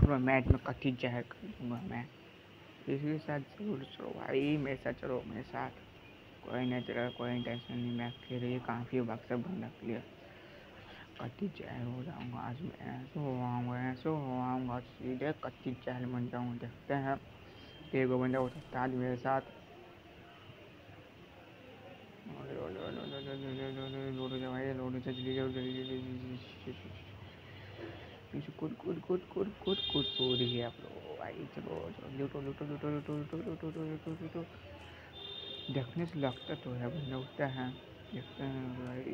पूरा मैच में कथी जहर कर दूंगा मैं। इसके साथ जरूर चलो भाई, मेरे साथ चलो, मेरे साथ कोई नहीं चलेगा, कोई टेंशन नहीं। मैं अकेले ही काफ़ी वक्त से बंदा क्लियर कच्ची चहल हो जाऊँगा आज मैं। ऐसे हो आऊँगा सीधे कच्ची चहल बन जाऊँगा। देखते हैं एक बंदा हो सकता है आज मेरे साथ। लोडो से जल्दी जाओ, पीछे कूद कूद कूद कूद कूद कूद कूद ही आप लोग भाई। चलो लूटो लूटो लूटो लूटो लूटो लूटो लूटो लूटो। देखने से लगता तो है बंदा उठता है, देखते हैं भाई।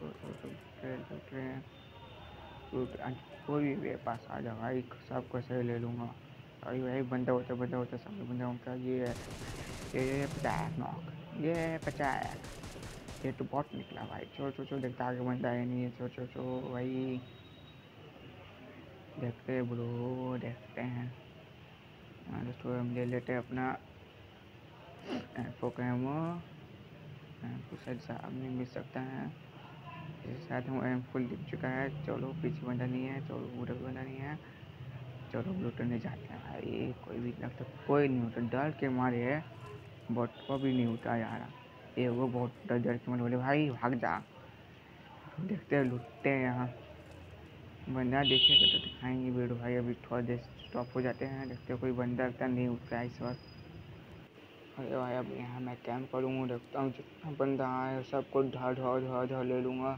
तो कोई भी मेरे पास आ जाओ भाई, सब को सही ले लूँगा भाई। भाई बंदा होता सामने बंदा होता। ये 50 नॉक, ये 50। ये तो बहुत निकला भाई। चो देखता आगे बंदा है नहीं है। चो भाई देखते ब्रो, देखते हैं। दोस्तों हम ले लेते हैं अपना पोकेमो। शायद सामने मिल सकता है, शायद हम एम फुल दिख चुका है। चलो पीछे बंदा नहीं है, चलो पूरा बंदा नहीं है। चलो लूटने जाते हैं भाई। कोई भी लगता कोई नहीं होता, डर के मारे है बट को भी नहीं उठा जा रहा। ये वो बहुत डर के मारे बोले भाई भाग जा। देखते हैं लूटते हैं यहाँ। बंदा देखेगा तो दिखाएंगे वीडियो भाई। अभी थोड़ा देर स्टॉप हो जाते हैं, देखते हैं कोई बंदा लगता नहीं उठता है इस वक्त। अरे भाई अब यहाँ मैं कैंप करूँगा, देखता हूँ जितना बंदा आए सबको ढा ले लूँगा।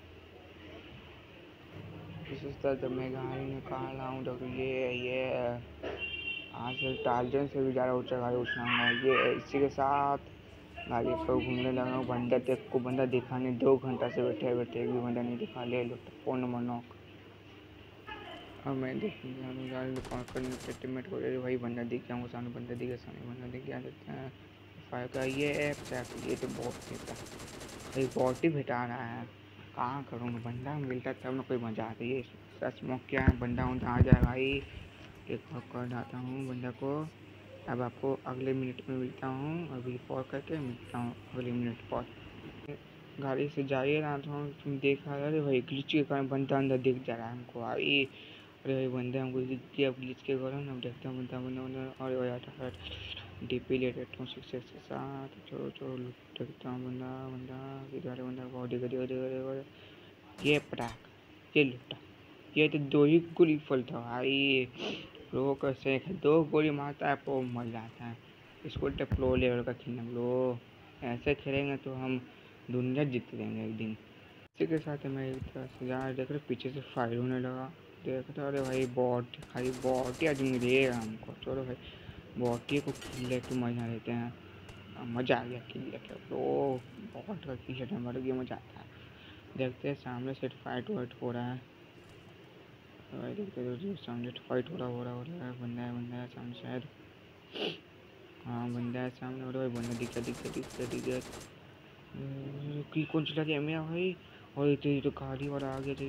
इसी तरह जब मैं गाड़ी निकाल रहा हूँ तो ये आज टार्जन से भी ज़्यादा ऊँचा गाड़ी उठाऊँगा। ये इसी के साथ गाड़ी पर घूमने लगा हूँ। बंदा देख को बंदा दिखा नहीं, 2 घंटा से बैठे एक भी बंदा नहीं दिखा। ले लो फ़ोन नंबर नॉक। अब मैं देखूँगी हम गाड़ी कॉल करने टेटीमेट को भाई बंदा दिख जाऊँगा। सामने बंदा दिखे, सामने बंदा दिख जा सकते हैं। फायर का ये ऐप ये तो बहुत भेटा भाई, बहुत ही भेटा रहा है। कहाँ करूँगा, बंदा मिलता तब ना कोई मजा आता है। ये सच मौक क्या है, बंदा आ जाए भाई। एक और कर डालता हूँ बंदा को। अब आपको अगले मिनट में मिलता हूँ, अभी कॉल करके मिलता हूँ अगले मिनट पर। गाड़ी से जाइए ना तो तुम देखा अरे भाई ग्लिच के कारण बंदा अंदर दिख जा रहा है हमको भाई। अरे भाई बंदा हमको दिख गया ग्लिच के कारण। अब देखता हूँ बंदा अरे भाई आता डीपी ले लेता हूँ 6 के साथ। चलो देखता हूँ बंदा बहुत ये पटाख ये लुटा। ये तो 2 ही गोली फलता भाई। प्रो कैसे 2 गोली मारता है प्रो मर जाता है। इसको प्रो लेवल का खेलना लो, ऐसे खेलेंगे तो हम दुनिया जीत लेंगे एक दिन। इसी के साथ मैं एक तरह से जा देख रहे पीछे से फायर होने लगा। देखता अरे भाई बॉट खाली बॉट ही आज मिलेगा हमको। चलो भाई बॉटी को किल लेके मजा लेते हैं। मज़ा आ गया किल लेके। तो बॉट का किल लेने मर गया, मज़ा आता है। देखते हैं सामने से फाइट वाइट हो रहा है भाई। देखते सामने फाइट हो रहा है। बंदा है सामने शायद। हाँ बंदा है सामने। और भाई बंदा दिख गया कि कौन चला गया मैं भाई। और इतनी तो गाड़ी वाला आ गया।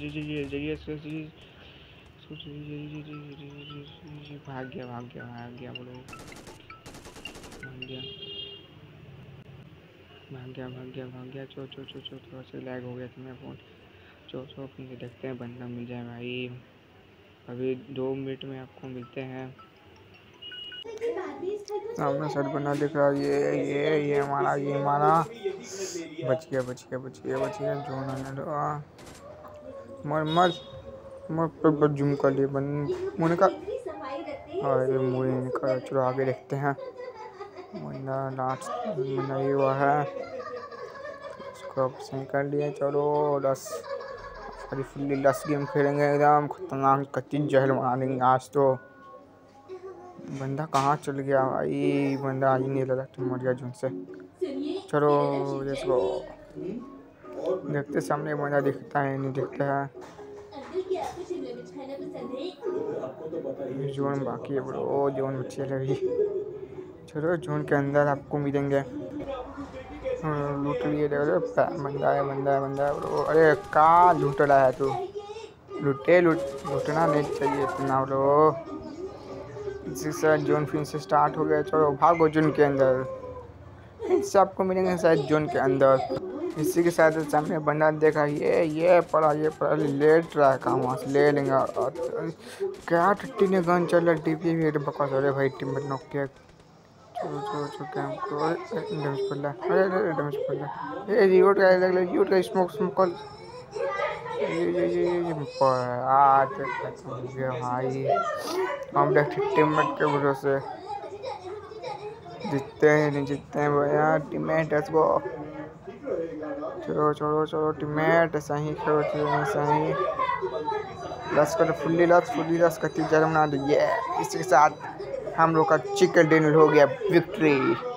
भाग गया बोलो। भाग गया। चो थोड़ा सा लैग हो गया था मेरा फोन। चो फिर देखते हैं बंदा मिल जाए भाई। अभी 2 मिनट में आपको मिलते हैं। सामने सर बना दिख रहा है। ये हमारा बच गया। जोन आने दो। मर पर जूम कर लिए मुझे का। अरे मुझे निकाल। चलो आगे देखते हैं। बंदा लास्ट बंदा ये हुआ है, इसको अब सही कर लिया। चलो 10 फुल्ली 10 गेम खेलेंगे, एकदम खतरनाक कच्ची जहल बना देंगे आज तो। बंदा कहाँ चल गया भाई, बंदा आ ही नहीं लगा तुम मर गया जून से। चलो लेट्स गो। देखते सामने बंदा दिखता है नहीं दिखता है। जोन बाकी है ब्रो, जोन बच्चे लगी। चलो जोन के अंदर आपको मिलेंगे। लूट लिए बंदा है ब्रो। अरे कहाँ लूट रहा है तू। लूटना नहीं चाहिए इतना ब्रो। इसी से जोन फिर से स्टार्ट हो गया। चलो भागो जोन के अंदर, फिर से आपको मिलेंगे शायद जोन के अंदर। इसी के साथ सामने बंदा देखा, ये पड़ा लेट रहा है काम, वहाँ से ले लेंगे। क्या टट्टी ने गन चल रहा डीपी भी एकदम बकवास। अरे भाई टीम में नॉक किया। चलो कैम को डैमेज पड़ रहा है। अरे डैमेज पड़ रहा है। ये रिवोट का अलग अलग रिवोट का स्मोक कॉल। ये आज खत्म हो गया भाई। हम देखते टीममेट के भरोसे जीतते हैं नहीं जीतते हैं भैया। Teammate let's go. चलो टीममेट सही खेलो, सही लस कर, फुल्ली लस करती जरूर बना दो। ये इसी के साथ हम लोग का चिकन डिनर हो गया विक्ट्री।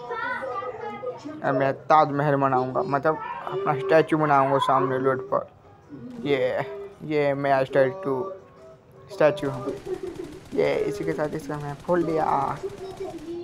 मैं ताजमहल बनाऊंगा, मतलब अपना स्टैचू बनाऊंगा सामने रोड पर। ये मेरा स्टैचू हूँ। ये इसी के साथ इसका मैं खोल दिया।